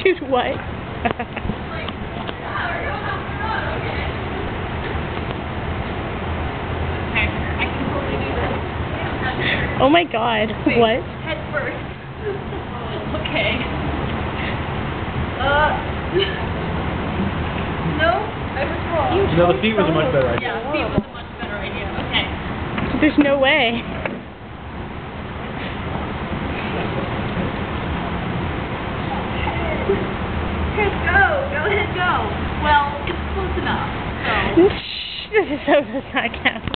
Dude, what? Oh my god, wait, what? Head first. Okay. No, I was wrong. No, the feet was a much better idea. Yeah, feet was a much better idea. Okay. There's no way. Go ahead, go. Well, it's close enough. So. This is so does not count.